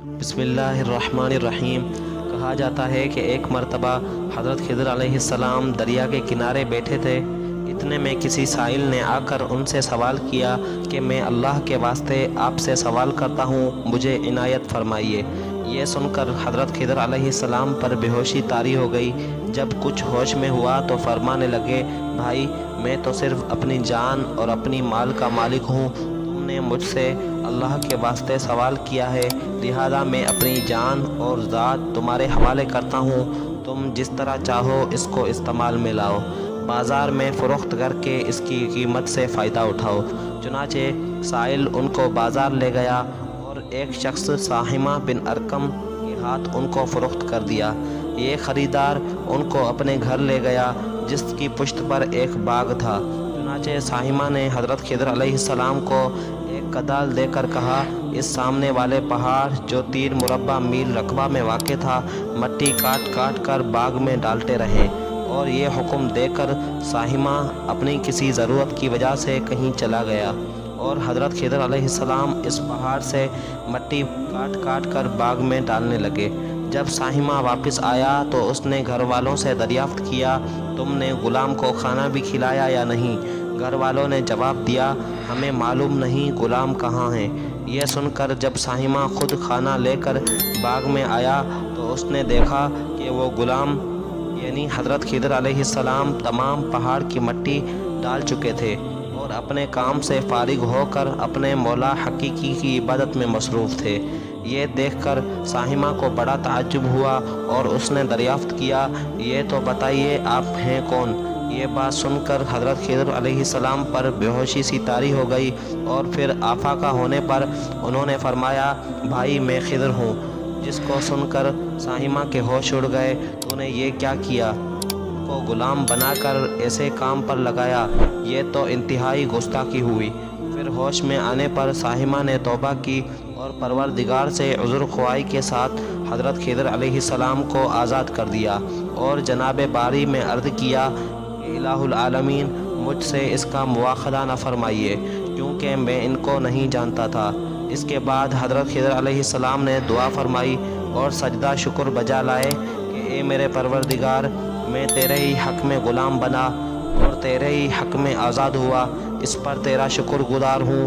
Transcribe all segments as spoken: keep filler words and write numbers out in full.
بسم اللہ الرحمن الرحیم۔ کہا جاتا ہے کہ ایک مرتبہ حضرت خضر علیہ السلام دریا کے کنارے بیٹھے تھے۔ اتنے میں کسی سائل نے آ کر ان سے سوال کیا کہ میں اللہ کے واسطے آپ سے سوال کرتا ہوں، مجھے عنایت فرمائیے۔ یہ سن کر حضرت خضر علیہ السلام پر بے ہوشی طاری ہو گئی۔ جب کچھ ہوش میں ہوا تو فرمانے لگے، بھائی میں تو صرف اپنی جان اور اپنی مال کا مالک ہوں، تم نے مجھ سے اللہ کے واسطے سوال کیا ہے، لہذا میں اپنی جان اور ذات تمہارے حوالے کرتا ہوں، تم جس طرح چاہو اس کو استعمال میں لاؤ، بازار میں فروخت کر کے اس کی قیمت سے فائدہ اٹھاؤ۔ چنانچہ سائل ان کو بازار لے گیا اور ایک شخص ساہمہ بن ارقم کے ہاتھ ان کو فروخت کر دیا۔ یہ خریدار ان کو اپنے گھر لے گیا جس کی پشت پر ایک باغ تھا۔ چنانچہ ساہمہ نے حضرت خضر علیہ السلام کو ایک کدال دے کر کہا، اس سامنے والے پہاڑ جو تین مربع میل رقبہ میں واقع تھا، مٹی کاٹ کاٹ کر باغ میں ڈالتے رہیں۔ اور یہ حکم دے کر ساہمہ اپنی کسی ضرورت کی وجہ سے کہیں چلا گیا اور حضرت خضر علیہ السلام اس پہاڑ سے مٹی کاٹ کاٹ کر باغ میں ڈالنے لگے۔ جب ساہمہ واپس آیا تو اس نے گھر والوں سے دریافت کیا، تم نے غلام کو کھانا بھی کھلایا یا نہیں؟ گھر والوں نے جواب دیا، ہمیں معلوم نہیں غلام کہاں ہیں۔ یہ سن کر جب ساہمہ خود کھانا لے کر باغ میں آیا تو اس نے دیکھا کہ وہ غلام یعنی حضرت خضر علیہ السلام تمام پہاڑ کی مٹی ڈال چکے تھے اور اپنے کام سے فارغ ہو کر اپنے مولا حقیقی کی عبادت میں مصروف تھے۔ یہ دیکھ کر ساہمہ کو بڑا تعجب ہوا اور اس نے دریافت کیا، یہ تو بتائیے آپ ہیں کون؟ یہ بات سن کر حضرت خضر علیہ السلام پر بے ہوشی سی طاری ہو گئی اور پھر آفاقہ ہونے پر انہوں نے فرمایا، بھائی میں خضر ہوں۔ جس کو سن کر ساہمہ کے ہوش اڑ گئے، تو نے یہ کیا کیا؟ ان کو غلام بنا کر ایسے کام پر لگایا، یہ تو انتہائی گستاخی ہوئی۔ پھر ہوش میں آنے پر ساہمہ نے توبہ کی اور پروردگار سے عذر خواہی کے ساتھ حضرت خضر علیہ السلام کو آزاد کر دیا اور جناب باری میں عرض کیا کہ الہ العالمین مجھ سے اس کا مواخذہ نہ فرمائیے، کیونکہ میں ان کو نہیں جانتا تھا۔ اس کے بعد حضرت خضر علیہ السلام نے دعا فرمائی اور سجدہ شکر بجا لائے کہ اے میرے پروردگار، میں تیرے ہی حق میں غلام بنا اور تیرے ہی حق میں آزاد ہوا، اس پر تیرا شکر گزار ہوں۔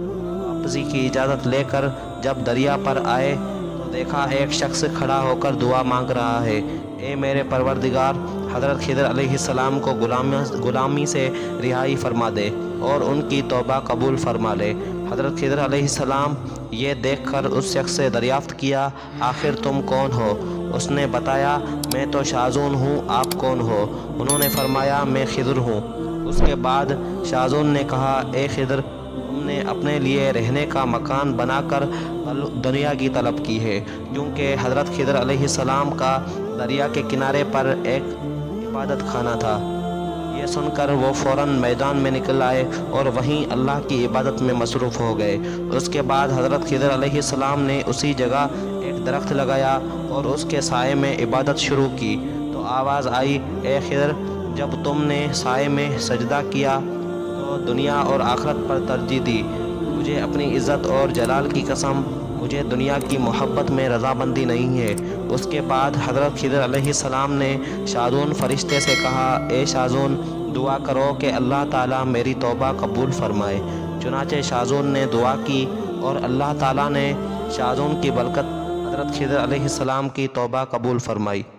واپسی کی اجازت لے کر جب دریا پر آئے تو دیکھا ایک شخص کھڑا ہو کر دعا مانگ رہا ہے، اے میرے پروردگار، حضرت خضر علیہ السلام کو غلامی سے رہائی فرما دے اور ان کی توبہ قبول فرما لے۔ حضرت خضر علیہ السلام یہ دیکھ کر اس شخص سے دریافت کیا، آخر تم کون ہو؟ اس نے بتایا، میں تو شازون ہوں، آپ کون ہو؟ انہوں نے فرمایا، میں خضر ہوں۔ اس کے بعد شازون نے کہا، اے خضر، تم نے اپنے لیے رہنے کا مکان بنا کر دنیا کی طلب کی ہے، کیونکہ حضرت خضر علیہ السلام کا دریا کے کنارے پر ایک عبادت خانہ تھا۔ یہ سن کر وہ فوراً میدان میں نکل آئے اور وہیں اللہ کی عبادت میں مصروف ہو گئے۔ اس کے بعد حضرت خضر علیہ السلام نے اسی جگہ ایک درخت لگایا اور اس کے سائے میں عبادت شروع کی تو آواز آئی، اے خضر، جب تم نے سائے میں سجدہ کیا تو دنیا اور آخرت پر ترجیح دی، مجھے اپنی عزت اور جلال کی قسم، مجھے دنیا کی محبت میں رضامندی نہیں ہے۔ اس کے بعد حضرت خضر علیہ السلام نے شازون فرشتے سے کہا، اے شازون، دعا کرو کہ اللہ تعالیٰ میری توبہ قبول فرمائے۔ چنانچہ شازون نے دعا کی اور اللہ تعالیٰ نے شازون کی برکت حضرت خضر علیہ السلام کی توبہ قبول فرمائی۔